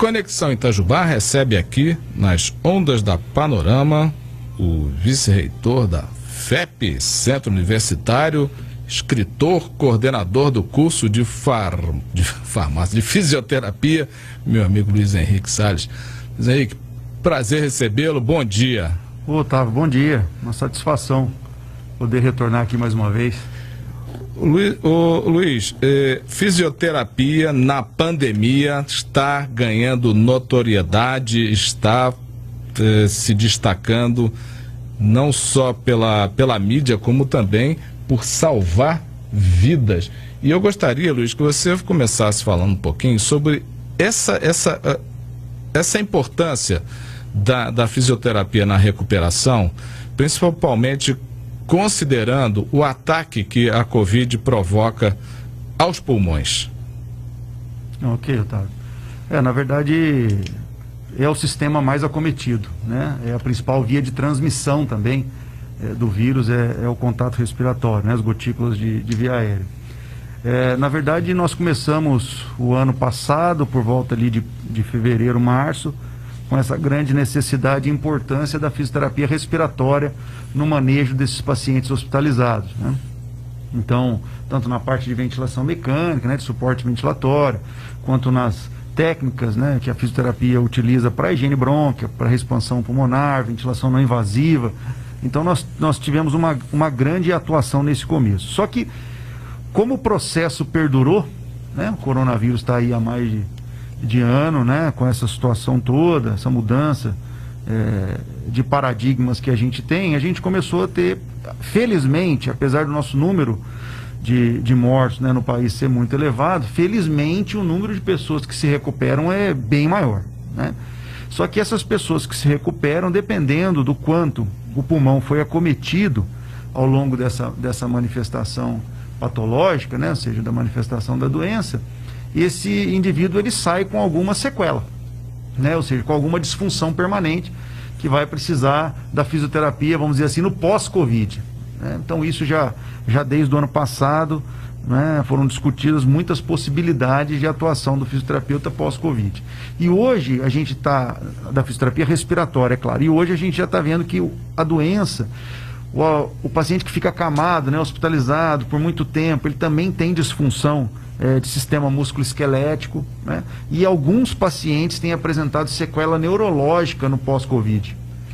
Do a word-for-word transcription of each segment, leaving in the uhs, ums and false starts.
Conexão Itajubá recebe aqui, nas ondas da Panorama, o vice-reitor da F E P, Centro Universitário, escritor, coordenador do curso de, far... de farmácia, de fisioterapia, meu amigo Luiz Henrique Salles. Luiz Henrique, prazer recebê-lo, bom dia. Ô, Otávio, bom dia, uma satisfação poder retornar aqui mais uma vez. Luiz, ô, Luiz eh, fisioterapia na pandemia está ganhando notoriedade, está eh, se destacando não só pela, pela mídia, como também por salvar vidas. E eu gostaria, Luiz, que você começasse falando um pouquinho sobre essa, essa, essa importância da, da fisioterapia na recuperação, principalmente considerando o ataque que a Covid provoca aos pulmões. Ok, Otávio. É, na verdade, é o sistema mais acometido, né? É a principal via de transmissão também é, do vírus, é, é o contato respiratório, né? As gotículas de, de via aérea. É, na verdade, nós começamos o ano passado, por volta ali de, de fevereiro, março, com essa grande necessidade e importância da fisioterapia respiratória no manejo desses pacientes hospitalizados, né? Então, tanto na parte de ventilação mecânica, né, de suporte ventilatório, quanto nas técnicas, né, que a fisioterapia utiliza para higiene brônquia, para expansão pulmonar, ventilação não invasiva. Então, nós, nós tivemos uma, uma grande atuação nesse começo. Só que, como o processo perdurou, né, o coronavírus está aí há mais de de ano, né, com essa situação toda, essa mudança é, de paradigmas que a gente tem, a gente começou a ter, felizmente, apesar do nosso número de, de mortos, né, no país ser muito elevado, felizmente o número de pessoas que se recuperam é bem maior, né? Só que essas pessoas que se recuperam, dependendo do quanto o pulmão foi acometido ao longo dessa, dessa manifestação patológica, né, ou seja, da manifestação da doença, esse indivíduo ele sai com alguma sequela, né? Ou seja, com alguma disfunção permanente que vai precisar da fisioterapia, vamos dizer assim, no pós-Covid, né? Então isso já, já desde o ano passado, né, foram discutidas muitas possibilidades de atuação do fisioterapeuta pós-Covid. E hoje a gente está, da fisioterapia respiratória, é claro, e hoje a gente já está vendo que a doença, o, o paciente que fica acamado, né, hospitalizado por muito tempo, ele também tem disfunção É, de sistema músculo-esquelético, né? E alguns pacientes têm apresentado sequela neurológica no pós-Covid.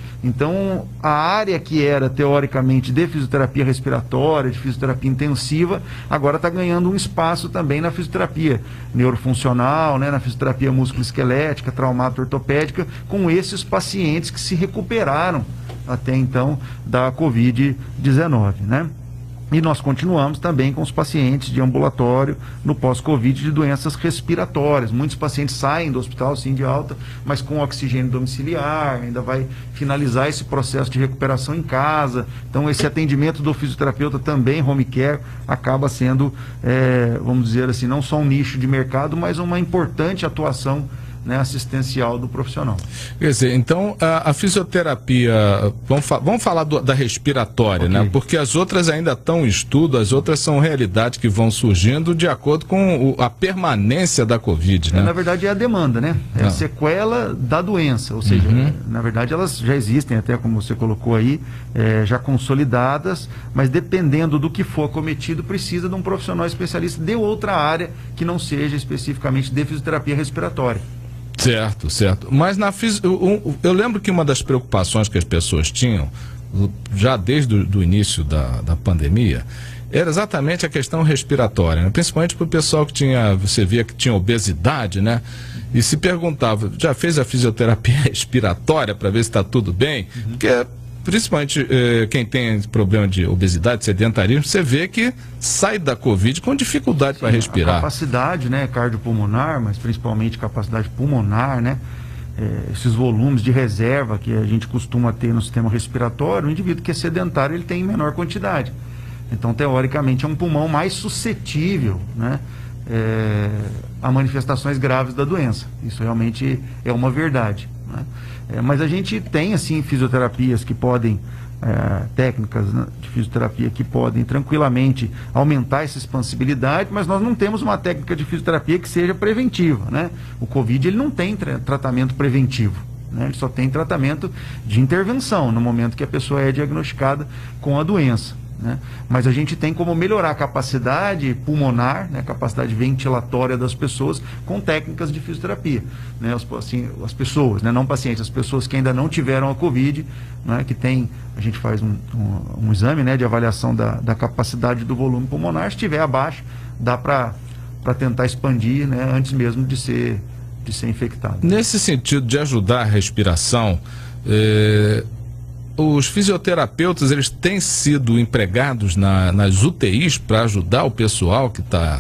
Então, a área que era teoricamente de fisioterapia respiratória, de fisioterapia intensiva, agora está ganhando um espaço também na fisioterapia neurofuncional, né? Na fisioterapia músculo-esquelética, traumato-ortopédica, com esses pacientes que se recuperaram até então da Covid dezenove, né? E nós continuamos também com os pacientes de ambulatório no pós-Covid de doenças respiratórias. Muitos pacientes saem do hospital, sim, de alta, mas com oxigênio domiciliar, ainda vai finalizar esse processo de recuperação em casa. Então, esse atendimento do fisioterapeuta também, home care, acaba sendo, é, vamos dizer assim, não só um nicho de mercado, mas uma importante atuação, né, assistencial do profissional. Quer dizer, então a, a fisioterapia, vamos, fa vamos falar do, da respiratória, okay, né? Porque as outras ainda estão em estudo, as outras são realidades que vão surgindo de acordo com o, a permanência da Covid, né? É, na verdade é a demanda, né? É Não. a sequela da doença, ou seja, uhum. na verdade elas já existem, até como você colocou aí, é, já consolidadas, mas dependendo do que for cometido, precisa de um profissional especialista de outra área que não seja especificamente de fisioterapia respiratória. Certo, certo. Mas na fisi... eu, eu lembro que uma das preocupações que as pessoas tinham, já desde o do início da, da pandemia, era exatamente a questão respiratória, né? Principalmente para o pessoal que tinha, você via que tinha obesidade, né? E se perguntava, já fez a fisioterapia respiratória para ver se está tudo bem? Uhum. Porque principalmente eh, quem tem problema de obesidade, sedentarismo, você vê que sai da Covid com dificuldade para respirar. A capacidade, né, cardiopulmonar, mas principalmente capacidade pulmonar, né, eh, esses volumes de reserva que a gente costuma ter no sistema respiratório, o indivíduo que é sedentário, ele tem em menor quantidade. Então, teoricamente, é um pulmão mais suscetível, né, é, a manifestações graves da doença. Isso realmente é uma verdade, né? É, mas a gente tem, assim, fisioterapias que podem é, técnicas, né, de fisioterapia que podem tranquilamente aumentar essa expansibilidade, mas nós não temos uma técnica de fisioterapia que seja preventiva, né? O Covid ele não tem tra tratamento preventivo, né? Ele só tem tratamento de intervenção no momento que a pessoa é diagnosticada com a doença, né? Mas a gente tem como melhorar a capacidade pulmonar, né, a capacidade ventilatória das pessoas com técnicas de fisioterapia, né? Os, assim, as pessoas, né, não pacientes, as pessoas que ainda não tiveram a Covid, né, que tem, a gente faz um, um, um exame, né, de avaliação da, da capacidade do volume pulmonar. Se estiver abaixo, dá para para tentar expandir, né, antes mesmo de ser, de ser infectado. Nesse sentido de ajudar a respiração, eh... os fisioterapeutas, eles têm sido empregados na, nas U T Is para ajudar o pessoal que está...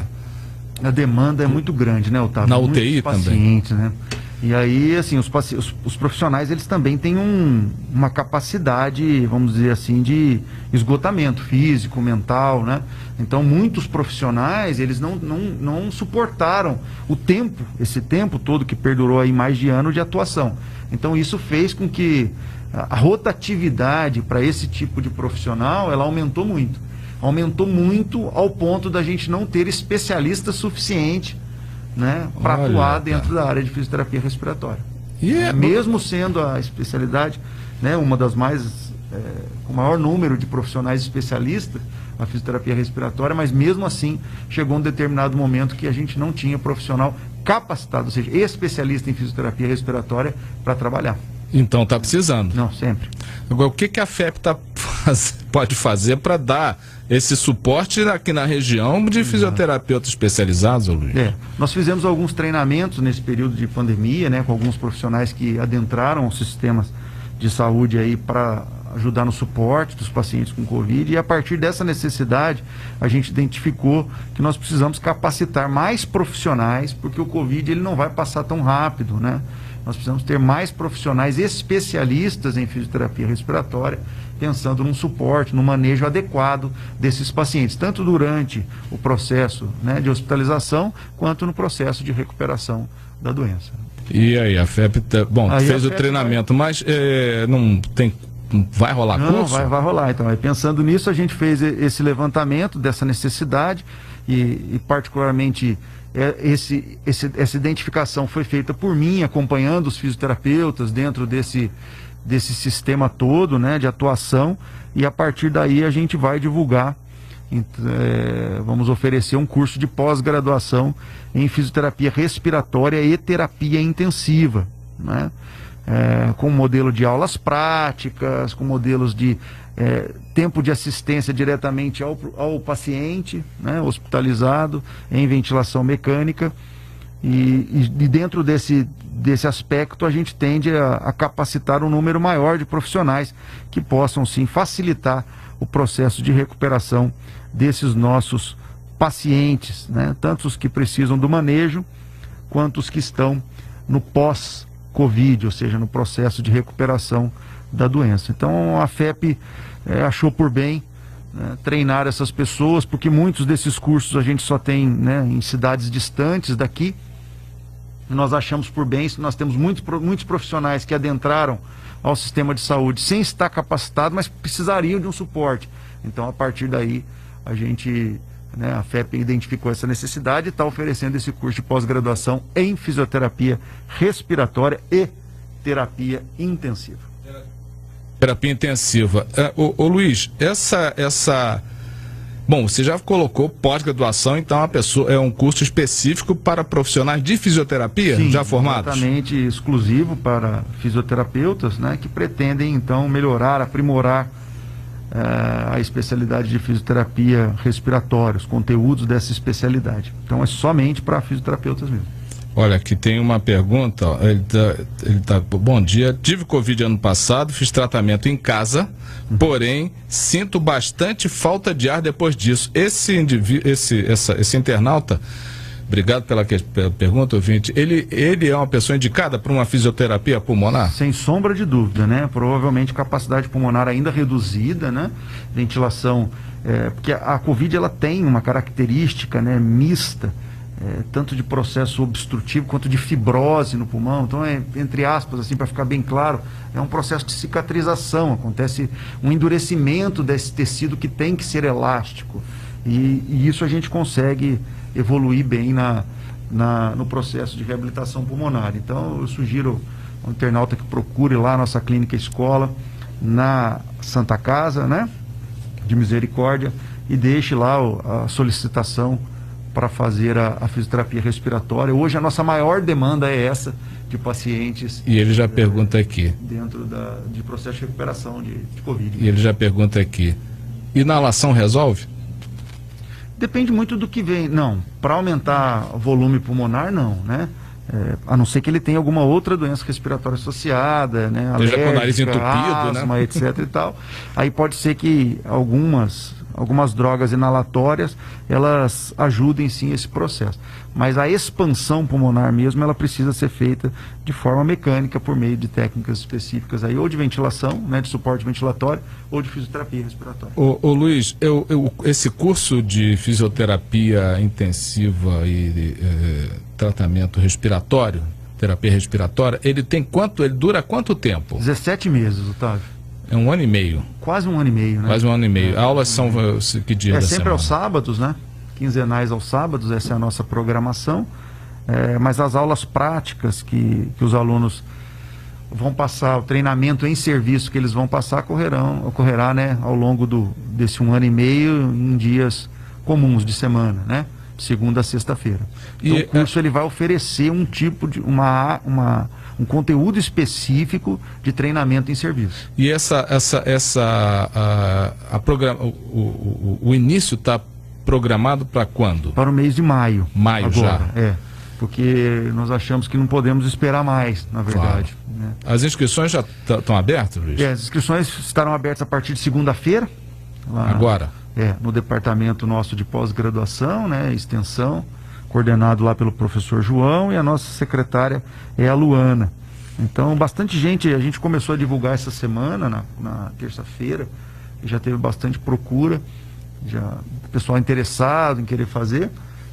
A demanda é muito grande, né, Otávio? Na U T I também. Né? E aí, assim, os, os, os profissionais, eles também têm um, uma capacidade, vamos dizer assim, de esgotamento físico, mental, né? Então, muitos profissionais, eles não, não, não suportaram o tempo, esse tempo todo que perdurou aí mais de ano de atuação. Então, isso fez com que a rotatividade para esse tipo de profissional, ela aumentou muito. Aumentou muito ao ponto da gente não ter especialista suficiente, né, para atuar dentro da área de fisioterapia respiratória. E é... Mesmo sendo a especialidade, né, uma das mais, é, com o maior número de profissionais especialistas, a fisioterapia respiratória, mas mesmo assim chegou um determinado momento que a gente não tinha profissional capacitado, ou seja, especialista em fisioterapia respiratória para trabalhar. Então está precisando. Não, sempre. Agora, o que, que a F E P tá faz... pode fazer para dar esse suporte aqui na região de fisioterapeutas especializados, Luiz? É, nós fizemos alguns treinamentos nesse período de pandemia, né, com alguns profissionais que adentraram os sistemas de saúde aí para ajudar no suporte dos pacientes com Covid, e a partir dessa necessidade a gente identificou que nós precisamos capacitar mais profissionais, porque o Covid ele não vai passar tão rápido, né? Nós precisamos ter mais profissionais especialistas em fisioterapia respiratória, pensando num suporte, no manejo adequado desses pacientes, tanto durante o processo, né, de hospitalização, quanto no processo de recuperação da doença. E aí, a F E P, tá, bom, aí fez o treinamento, vai... mas é, não tem, vai rolar não, curso? Não, vai, vai rolar. Então, aí, pensando nisso, a gente fez esse levantamento dessa necessidade e, e particularmente... Esse, esse, essa identificação foi feita por mim, acompanhando os fisioterapeutas dentro desse, desse sistema todo, né, de atuação, e a partir daí a gente vai divulgar, é, vamos oferecer um curso de pós-graduação em fisioterapia respiratória e terapia intensiva, né, é, com modelo de aulas práticas, com modelos de É, tempo de assistência diretamente ao, ao paciente, né, hospitalizado, em ventilação mecânica, e, e, e dentro desse, desse aspecto a gente tende a, a capacitar um número maior de profissionais que possam sim facilitar o processo de recuperação desses nossos pacientes, né, tanto os que precisam do manejo quanto os que estão no pós-Covid, ou seja, no processo de recuperação da doença. Então a F E P é, achou por bem, né, treinar essas pessoas, porque muitos desses cursos a gente só tem, né, em cidades distantes daqui. Nós achamos por bem, nós temos muitos, muitos profissionais que adentraram ao sistema de saúde sem estar capacitados, mas precisariam de um suporte. Então a partir daí a gente, né, a F E P identificou essa necessidade e está oferecendo esse curso de pós-graduação em fisioterapia respiratória e terapia intensiva. Terapia intensiva. É, ô, ô Luiz, essa, essa... Bom, você já colocou pós-graduação, então a pessoa é um curso específico para profissionais de fisioterapia? Sim, já formados? Exatamente, exclusivo para fisioterapeutas, né, que pretendem então melhorar, aprimorar uh, a especialidade de fisioterapia respiratória, os conteúdos dessa especialidade. Então é somente para fisioterapeutas mesmo. Olha, aqui tem uma pergunta, ó, ele tá, ele tá, bom dia, tive Covid ano passado, fiz tratamento em casa, porém sinto bastante falta de ar depois disso. Esse, esse, essa, esse internauta, obrigado pela, que, pela pergunta, ouvinte, ele, ele é uma pessoa indicada para uma fisioterapia pulmonar? Sem sombra de dúvida, né? Provavelmente capacidade pulmonar ainda reduzida, né? Ventilação, é, porque a, a Covid ela tem uma característica, né, mista, é, tanto de processo obstrutivo quanto de fibrose no pulmão. Então, é, entre aspas, assim, para ficar bem claro, é um processo de cicatrização, acontece um endurecimento desse tecido que tem que ser elástico. E, e isso a gente consegue evoluir bem na, na, no processo de reabilitação pulmonar. Então, eu sugiro ao internauta que procure lá a nossa clínica escola, na Santa Casa, né, de Misericórdia, e deixe lá o, a solicitação para fazer a, a fisioterapia respiratória. Hoje a nossa maior demanda é essa, de pacientes... E ele já é, pergunta aqui... Dentro da, de processo de recuperação de, de Covid. E ele já pergunta aqui, inalação resolve? Depende muito do que vem. Não, para aumentar o volume pulmonar, não, né? É, a não ser que ele tenha alguma outra doença respiratória associada, né? Alérgica, com o nariz entupido, asma, né? etc e tal. Aí pode ser que algumas, algumas drogas inalatórias, elas ajudem sim esse processo. Mas a expansão pulmonar mesmo, ela precisa ser feita de forma mecânica, por meio de técnicas específicas aí, ou de ventilação, né, de suporte ventilatório, ou de fisioterapia respiratória. Ô, ô Luiz, eu, eu, esse curso de fisioterapia intensiva e eh, tratamento respiratório, terapia respiratória, ele tem quanto, ele dura quanto tempo? dezessete meses, Otávio. É um ano e meio. Quase um ano e meio, né? Quase um ano e meio. É, Aulas são que dia é da sempre semana? aos sábados, né? Quinzenais aos sábados, essa é a nossa programação. É, mas as aulas práticas que, que os alunos vão passar, o treinamento em serviço que eles vão passar, ocorrerão, ocorrerá, né, ao longo do, desse um ano e meio, em dias comuns de semana, né? Segunda a sexta-feira. Então, e, o curso, é... ele vai oferecer um tipo de uma, uma, um conteúdo específico de treinamento em serviço. E essa, essa, essa, a, a programa, o, o, o início está programado para quando? Para o mês de maio. Maio agora, já. É. Porque nós achamos que não podemos esperar mais, na verdade. Claro. Né? As inscrições já estão abertas, Luiz? É, as inscrições estarão abertas a partir de segunda-feira. Agora? É, no departamento nosso de pós-graduação, né, extensão, coordenado lá pelo professor João, e a nossa secretária é a Luana. Então, bastante gente, a gente começou a divulgar essa semana, na, na terça-feira, e já teve bastante procura, já pessoal interessado em querer fazer,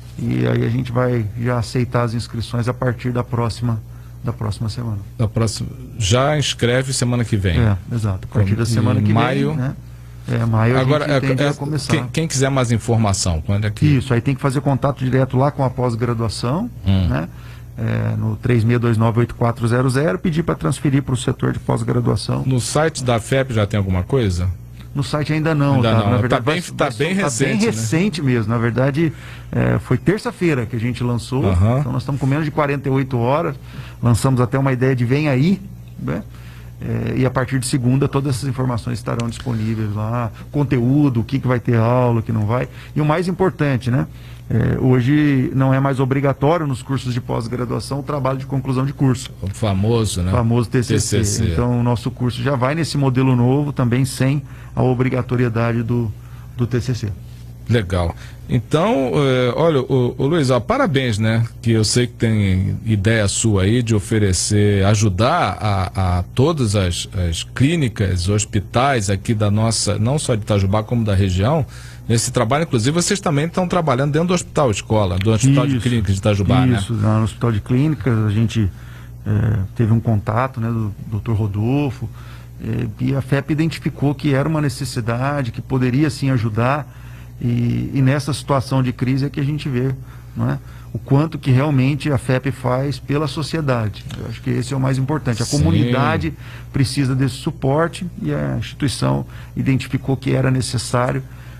e aí a gente vai já aceitar as inscrições a partir da próxima, da próxima semana. Da próxima, já inscreve semana que vem. É, exato, a partir da semana que maio, vem, né? É, maio agora, a gente tende é, a começar. Quem, quem quiser mais informação, quando é que... Isso, aí tem que fazer contato direto lá com a pós-graduação, hum. né? É, no três seis dois nove oito quatro zero zero, pedir para transferir para o setor de pós-graduação. No site da F E P já tem alguma coisa? No site ainda não, ainda tá? não. Na verdade, tá bem, vai, tá vai, bem tá recente, bem né? recente mesmo. Na verdade, é, foi terça-feira que a gente lançou. Uhum. Então nós estamos com menos de quarenta e oito horas. Lançamos até uma ideia de vem aí, né? É, e a partir de segunda todas essas informações estarão disponíveis lá, conteúdo, o que, que vai ter aula, o que não vai. E o mais importante, né? É, hoje não é mais obrigatório nos cursos de pós-graduação o trabalho de conclusão de curso. O famoso, né? O famoso T C C. T C C. Então o nosso curso já vai nesse modelo novo, também sem a obrigatoriedade do, do T C C. Legal. Então, eh, olha, o, o Luiz, ó, parabéns, né? Que eu sei que tem ideia sua aí de oferecer, ajudar a, a todas as, as clínicas, hospitais aqui da nossa, não só de Itajubá, como da região, nesse trabalho. Inclusive, vocês também estão trabalhando dentro do hospital escola, do hospital Isso, de clínicas de Itajubá, né? Isso, no hospital de clínicas a gente é, teve um contato, né, do doutor Rodolfo, é, e a F E P identificou que era uma necessidade, que poderia sim ajudar. E, e nessa situação de crise é que a gente vê, não é, o quanto que realmente a F E P faz pela sociedade. Eu acho que esse é o mais importante. A Sim. comunidade precisa desse suporte e a instituição identificou que era necessário,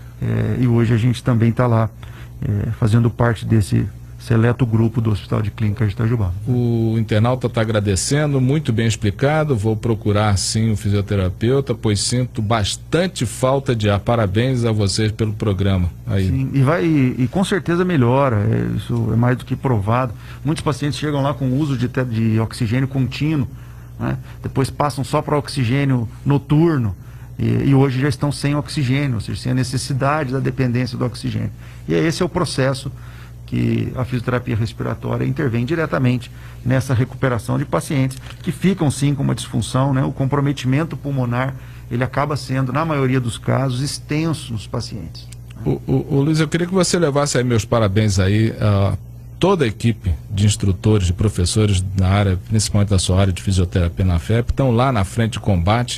é, e hoje a gente também está lá é, fazendo parte desse seleto grupo do Hospital de Clínicas de Itajubá. O internauta está agradecendo, muito bem explicado. Vou procurar sim o fisioterapeuta, pois sinto bastante falta de ar. Parabéns a vocês pelo programa. Aí. Sim, e, vai, e, e com certeza melhora, é, isso é mais do que provado. Muitos pacientes chegam lá com uso de, de oxigênio contínuo, né? Depois passam só para oxigênio noturno. E, e hoje já estão sem oxigênio, ou seja, sem a necessidade da dependência do oxigênio. E esse é o processo que a fisioterapia respiratória intervém diretamente nessa recuperação de pacientes que ficam sim com uma disfunção, né? O comprometimento pulmonar, ele acaba sendo, na maioria dos casos, extenso nos pacientes. O, o, o Luiz, eu queria que você levasse aí meus parabéns aí uh, toda a equipe de instrutores, de professores na área, principalmente da sua área de fisioterapia na F E P, estão lá na frente de combate,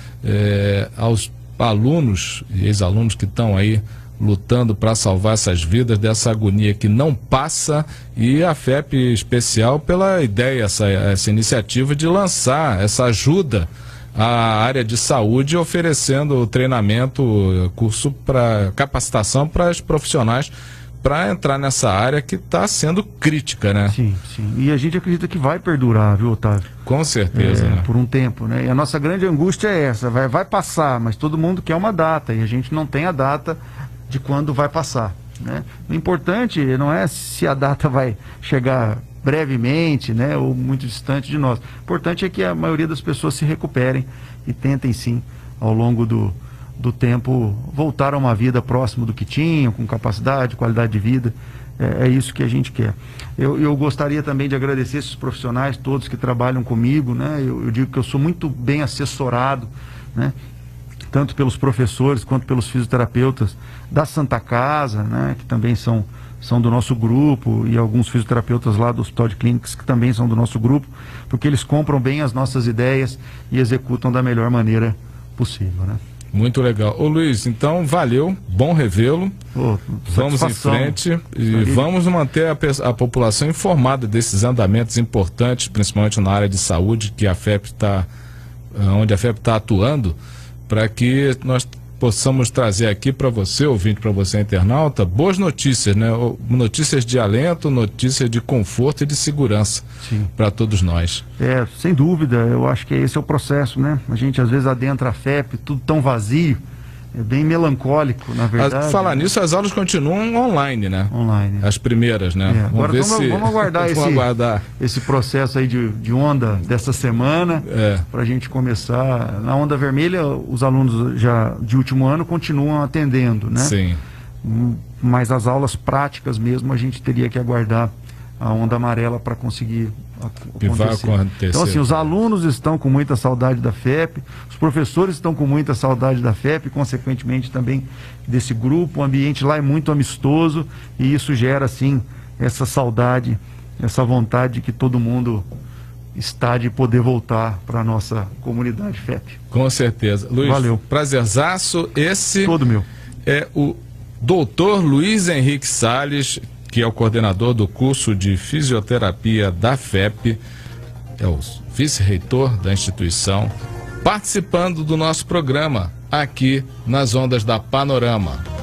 é, aos alunos e ex-alunos que estão aí lutando para salvar essas vidas dessa agonia que não passa, e a F E P especial pela ideia, essa, essa iniciativa de lançar essa ajuda à área de saúde, oferecendo treinamento, curso para capacitação para os profissionais para entrar nessa área que está sendo crítica, né? Sim, sim. E a gente acredita que vai perdurar, viu, Otávio? Com certeza, é, né? Por um tempo, né? E a nossa grande angústia é essa, vai, vai passar, mas todo mundo quer uma data, e a gente não tem a data de quando vai passar, né? O importante não é se a data vai chegar brevemente, né, ou muito distante de nós. O importante é que a maioria das pessoas se recuperem e tentem, sim, ao longo do, do tempo, voltar a uma vida próximo do que tinham, com capacidade, qualidade de vida. É, é isso que a gente quer. Eu, eu gostaria também de agradecer esses profissionais todos que trabalham comigo, né? Eu, eu digo que eu sou muito bem assessorado, né, tanto pelos professores quanto pelos fisioterapeutas da Santa Casa, né, que também são, são do nosso grupo, e alguns fisioterapeutas lá do Hospital de Clínicas que também são do nosso grupo, porque eles compram bem as nossas ideias e executam da melhor maneira possível, né? Muito legal. Ô Luiz, então valeu, bom revê-lo. Oh, vamos em frente e vamos manter a, a população informada desses andamentos importantes, principalmente na área de saúde, que a F E P está, onde a F E P está atuando, para que nós possamos trazer aqui para você, ouvinte, para você, internauta, boas notícias, né? Notícias de alento, notícias de conforto e de segurança para todos nós. É, sem dúvida, eu acho que esse é o processo, né? A gente às vezes adentra a F E P, tudo tão vazio, é bem melancólico, na verdade. Falar nisso, as aulas continuam online, né? Online. As primeiras, né? É, vamos agora ver vamos, se... vamos aguardar, vamos esse, aguardar esse processo aí de, de onda dessa semana, é. para a gente começar. Na onda vermelha, os alunos já de último ano continuam atendendo, né? Sim. Mas as aulas práticas mesmo, a gente teria que aguardar a onda amarela para conseguir que vai acontecer. Então, assim, os alunos estão com muita saudade da F E P, os professores estão com muita saudade da F E P, consequentemente também desse grupo. O ambiente lá é muito amistoso e isso gera, assim, essa saudade, essa vontade de que todo mundo está de poder voltar para a nossa comunidade F E P. Com certeza. Luiz, valeu. Prazerzaço. Esse todo meu. É o doutor Luiz Henrique Salles, que é o coordenador do curso de fisioterapia da F E P, é o vice-reitor da instituição, participando do nosso programa aqui nas ondas da Panorama.